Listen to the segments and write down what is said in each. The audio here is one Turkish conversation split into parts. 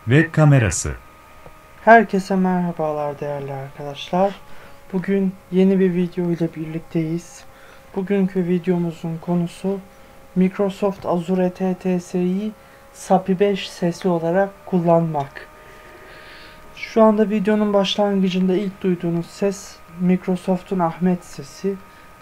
Web kamerası. Herkese merhabalar değerli arkadaşlar. Bugün yeni bir video ile birlikteyiz. Bugünkü videomuzun konusu Microsoft Azure TTS'yi SAPI 5 sesi olarak kullanmak. Şu anda videonun başlangıcında ilk duyduğunuz ses Microsoft'un Ahmet sesi.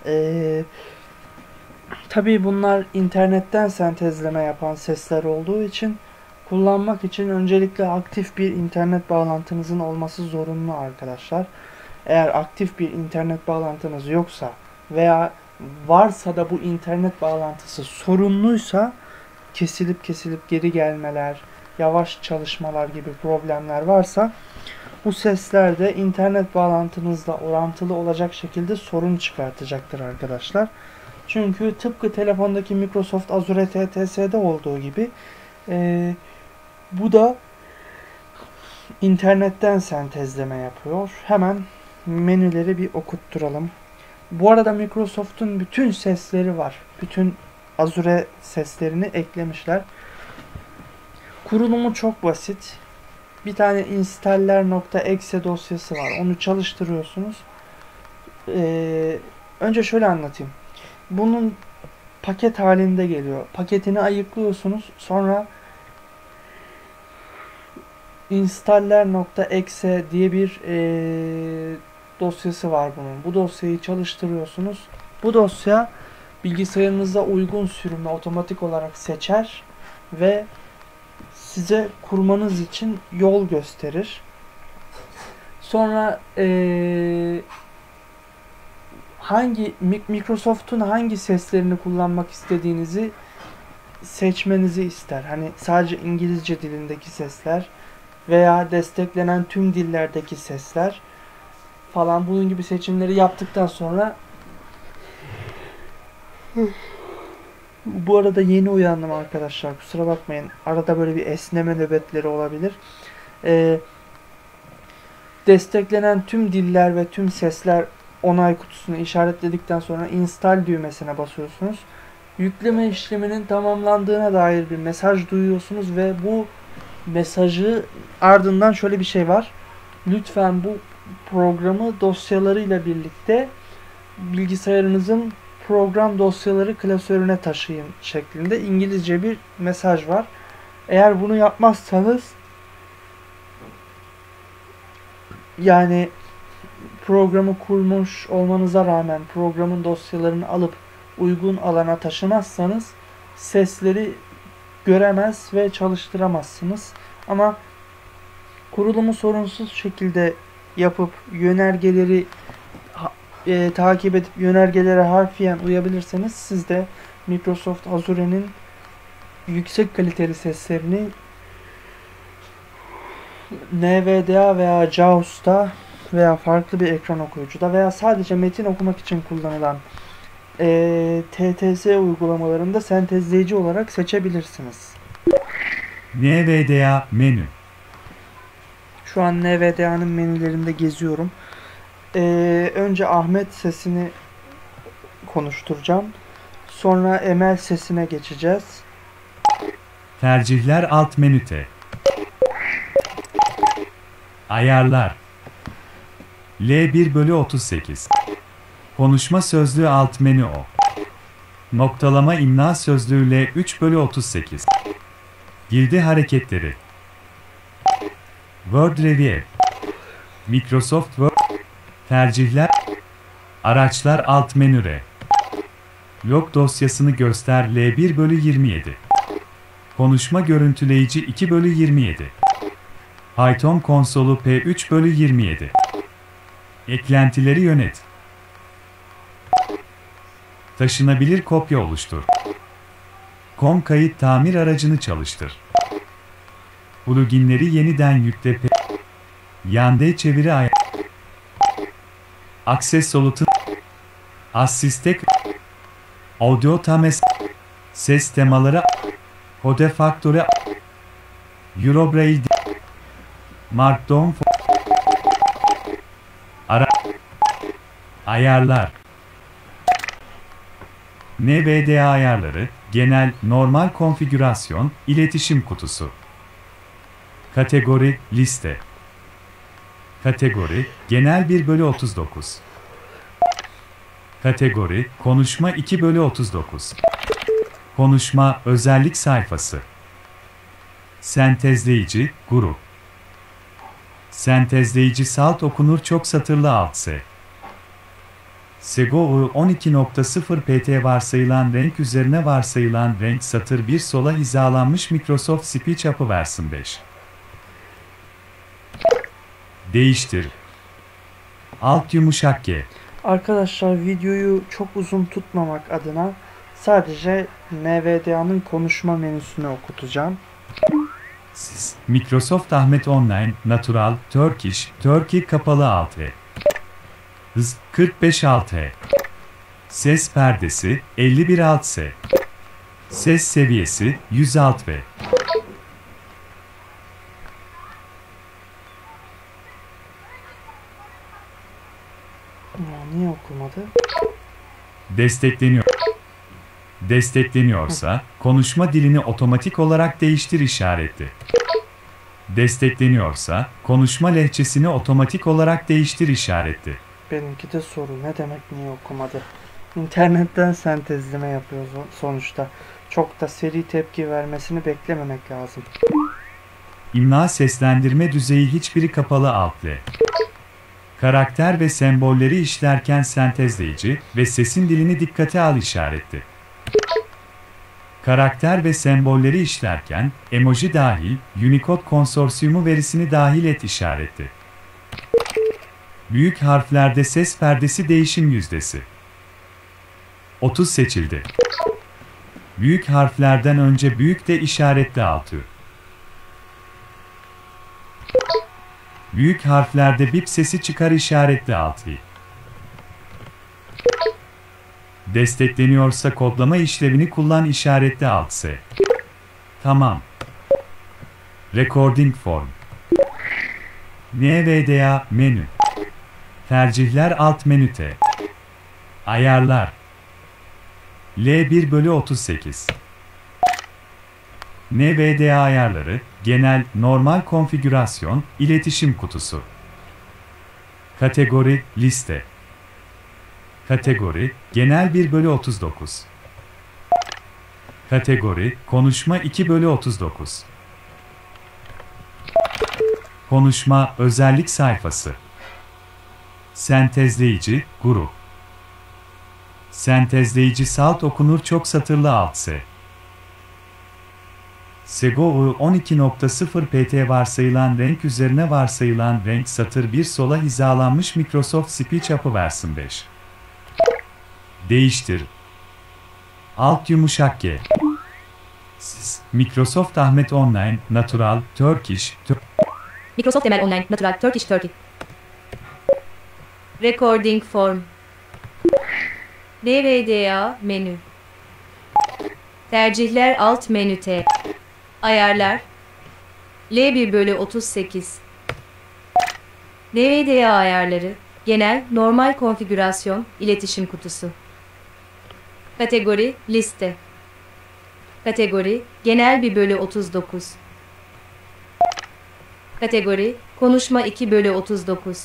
Tabii bunlar internetten sentezleme yapan sesler olduğu için kullanmak için öncelikle aktif bir internet bağlantınızın olması zorunlu arkadaşlar. Eğer aktif bir internet bağlantınız yoksa veya varsa da bu internet bağlantısı sorunluysa kesilip geri gelmeler, yavaş çalışmalar gibi problemler varsa bu sesler de internet bağlantınızla orantılı olacak şekilde sorun çıkartacaktır arkadaşlar. Çünkü tıpkı telefondaki Microsoft Azure TTS'de olduğu gibi bu da internetten sentezleme yapıyor. Hemen menüleri bir okutturalım. Bu arada Microsoft'un bütün sesleri var. Bütün Azure seslerini eklemişler. Kurulumu çok basit. Bir tane installer.exe dosyası var. Onu çalıştırıyorsunuz. Önce şöyle anlatayım. Bunun paket halinde geliyor. Paketini ayıklıyorsunuz. Sonra installer.exe diye bir dosyası var bunun. Bu dosyayı çalıştırıyorsunuz. Bu dosya bilgisayarınıza uygun sürümü otomatik olarak seçer ve size kurmanız için yol gösterir. Sonra Microsoft'un hangi seslerini kullanmak istediğinizi seçmenizi ister. Hani sadece İngilizce dilindeki sesler veya desteklenen tüm dillerdeki sesler falan, bunun gibi seçimleri yaptıktan sonra bu arada yeni uyandım arkadaşlar, kusura bakmayın, arada böyle bir esneme nöbetleri olabilir. Desteklenen tüm diller ve tüm sesler onay kutusunu işaretledikten sonra install düğmesine basıyorsunuz. Yükleme işleminin tamamlandığına dair bir mesaj duyuyorsunuz ve bu mesajı ardından şöyle bir şey var. Lütfen bu programı dosyalarıyla birlikte bilgisayarınızın program dosyaları klasörüne taşıyın şeklinde İngilizce bir mesaj var. Eğer bunu yapmazsanız, yani programı kurmuş olmanıza rağmen programın dosyalarını alıp uygun alana taşımazsanız sesleri göremez ve çalıştıramazsınız. Ama kurulumu sorunsuz şekilde yapıp yönergeleri takip edip yönergelere harfiyen uyabilirseniz siz de Microsoft Azure'nin yüksek kaliteli seslerini NVDA veya JAWS'ta veya farklı bir ekran okuyucuda veya sadece metin okumak için kullanılan TTS uygulamalarında sentezleyici olarak seçebilirsiniz. NVDA menü. Şu an NVDA'nın menülerinde geziyorum. Önce Ahmet sesini konuşturacağım. Sonra Emel sesine geçeceğiz. Tercihler alt menüte. Ayarlar. L1/38. Konuşma sözlüğü alt menü o. Noktalama imla sözlüğü L3/38. Girdi hareketleri. Word Review. Microsoft Word. Tercihler. Araçlar alt menü R. Log dosyasını göster L1/27. Konuşma görüntüleyici 2/27. Python konsolu P3/27. Eklentileri yönet. Taşınabilir kopya oluştur. COM kayıt tamir aracını çalıştır. Pluginleri yeniden yükle. Yande çeviri ayar. Access Solution. Assistek. Audio Tames. Ses temaları. Code Factory. Eurobraille. Markdown. Ayarlar. NVDA ayarları, genel, normal konfigürasyon, iletişim kutusu. Kategori, liste. Kategori, genel 1/39. Kategori, konuşma 2/39. Konuşma, özellik sayfası. Sentezleyici, grup. Sentezleyici salt okunur çok satırlı alt S. Sego 12.0 pt varsayılan renk üzerine varsayılan renk satır 1 sola hizalanmış Microsoft Speech App'ı 5. Değiştir. Alt yumuşak G. Arkadaşlar videoyu çok uzun tutmamak adına sadece NVDA'nın konuşma menüsünü okutacağım. Siz, Microsoft Ahmet Online, Natural, Turkish, Turkey kapalı alt E. Hız 45 alt E. Ses perdesi 51 alt S. Ses seviyesi 100 alt V. Ya, niye okumadı? Destekleniyor. Destekleniyorsa, konuşma dilini otomatik olarak değiştir işareti. Destekleniyorsa, konuşma lehçesini otomatik olarak değiştir işareti. Benimki de soru. Ne demek niye okumadı? İnternetten sentezleme yapıyoruz sonuçta. Çok da seri tepki vermesini beklememek lazım. İmla seslendirme düzeyi hiçbiri kapalı alt L. Karakter ve sembolleri işlerken sentezleyici ve sesin dilini dikkate al işareti. Karakter ve sembolleri işlerken emoji dahil Unicode konsorsiyumu verisini dahil et işareti. Büyük harflerde ses perdesi değişim yüzdesi. 30 seçildi. Büyük harflerden önce büyük de işaretli altı. Büyük harflerde bip sesi çıkar işaretli altı. Destekleniyorsa kodlama işlevini kullan işaretli alt S. Tamam. Recording form. NVDA menü. Tercihler alt menü T. Ayarlar. L1/38. NVDA ayarları, genel, normal konfigürasyon, iletişim kutusu. Kategori, liste. Kategori, genel 1/39. Kategori, konuşma 2/39. Konuşma, özellik sayfası. Sentezleyici, grup. Sentezleyici salt okunur çok satırlı alt S. Sego 12.0 pt varsayılan renk üzerine varsayılan renk satır 1 sola hizalanmış Microsoft Speech App'ı 5. Değiştir. Alt yumuşak G. Siz, Microsoft Ahmet Online, Natural, Turkish, Microsoft Temel Online, Natural, Turkish, Turkey. Recording form. NVDA menü. Tercihler alt menü T. Ayarlar. L1/38. NVDA ayarları. Genel, normal konfigürasyon, iletişim kutusu. Kategori, liste. Kategori, genel 1/39. Kategori, konuşma 2/39.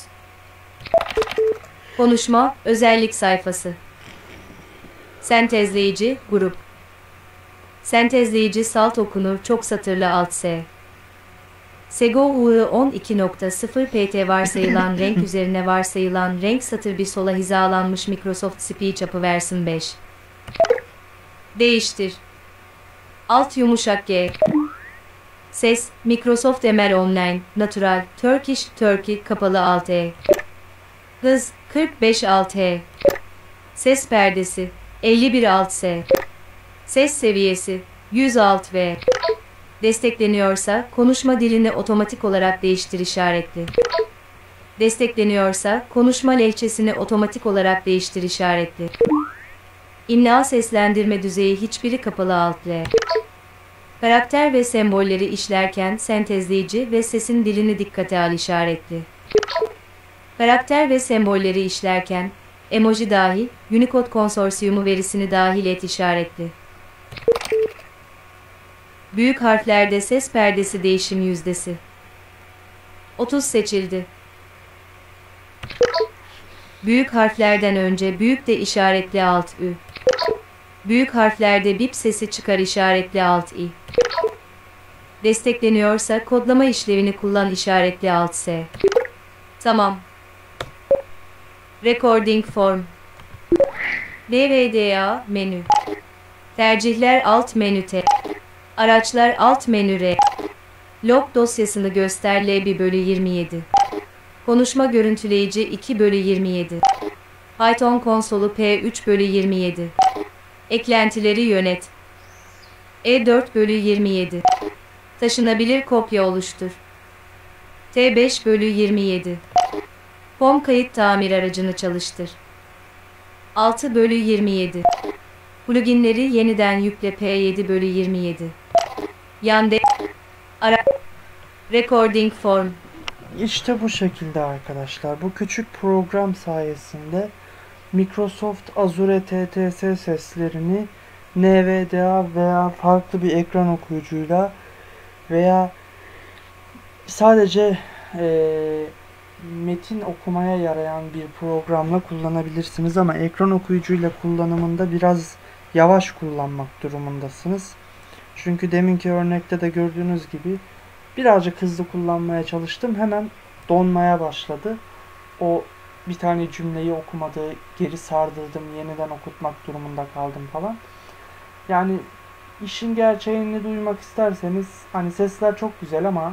Konuşma, özellik sayfası. Sentezleyici, grup. Sentezleyici salt okunur çok satırlı alt S. Sego 12.0 pt varsayılan renk üzerine varsayılan renk satır bir sola hizalanmış Microsoft Speech App'ı 5. Değiştir. Alt yumuşak G. Ses, Microsoft Emel Online, Natural, Turkish, Turkey, kapalı alt E. Hız, 45 alt E. Ses perdesi, 51 alt S. Ses seviyesi, 100 alt V. Destekleniyorsa, konuşma dilini otomatik olarak değiştir işaretli. Destekleniyorsa, konuşma lehçesini otomatik olarak değiştir işaretli. İmla seslendirme düzeyi hiçbiri kapalı alt L. Karakter ve sembolleri işlerken sentezleyici ve sesin dilini dikkate al işaretli. Karakter ve sembolleri işlerken, emoji dahil, Unicode konsorsiyumu verisini dahil et işaretli. Büyük harflerde ses perdesi değişim yüzdesi. 30 seçildi. Büyük harflerden önce büyük de işaretli alt ü. Büyük harflerde bip sesi çıkar işaretli alt i. Destekleniyorsa kodlama işlevini kullan işaretli alt s. Tamam. Recording form. DVDA menü. Tercihler alt menü T. Araçlar alt menü R. Log dosyasını göster L1/27. Konuşma görüntüleyici 2/27. Python konsolu P3/27. Eklentileri yönet. E4/27. Taşınabilir kopya oluştur. T5/27. Home kayıt tamir aracını çalıştır. 6/27. Pluginleri yeniden yükle P7/27. Yande ara recording form. İşte bu şekilde arkadaşlar. Bu küçük program sayesinde Microsoft Azure TTS seslerini NVDA veya farklı bir ekran okuyucuyla veya sadece metin okumaya yarayan bir programla kullanabilirsiniz ama ekran okuyucuyla kullanımında biraz yavaş kullanmak durumundasınız. Çünkü deminki örnekte de gördüğünüz gibi birazcık hızlı kullanmaya çalıştım. Hemen donmaya başladı. O bir tane cümleyi okumadı, geri sardırdım, yeniden okutmak durumunda kaldım falan. Yani işin gerçeğini duymak isterseniz hani sesler çok güzel ama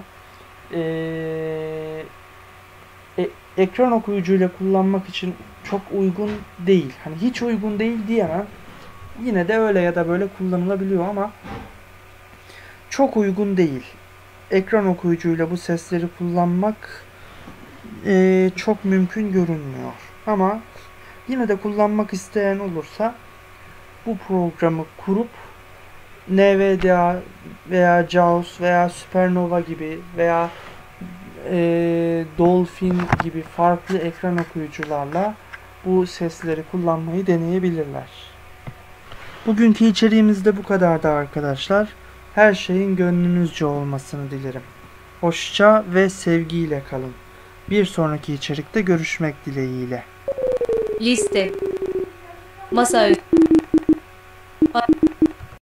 ekran okuyucuyla kullanmak için çok uygun değil. Hani hiç uygun değil diyemem. Yine de öyle ya da böyle kullanılabiliyor ama çok uygun değil. Ekran okuyucuyla bu sesleri kullanmak çok mümkün görünmüyor. Ama yine de kullanmak isteyen olursa bu programı kurup NVDA veya JAWS veya Supernova gibi veya Dolphin gibi farklı ekran okuyucularla bu sesleri kullanmayı deneyebilirler. Bugünkü içeriğimiz de bu kadardı arkadaşlar. Her şeyin gönlünüzce olmasını dilerim. Hoşça ve sevgiyle kalın. Bir sonraki içerikte görüşmek dileğiyle. Liste. Masaüstü.